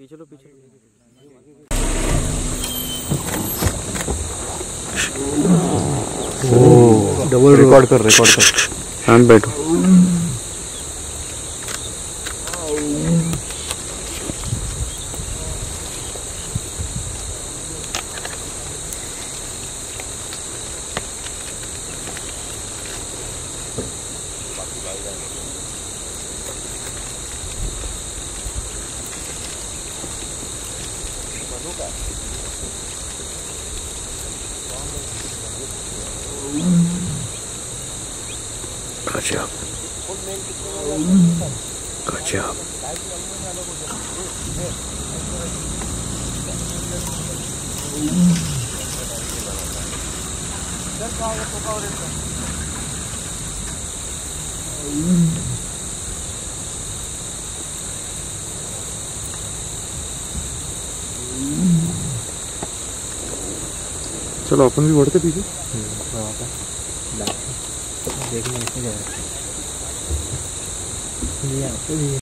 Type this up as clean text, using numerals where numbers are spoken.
पीछे लो पीछे। O double record कर शांत बैठो। गजब गजब। चलो अपन भी बढ़ते पीछे। देखने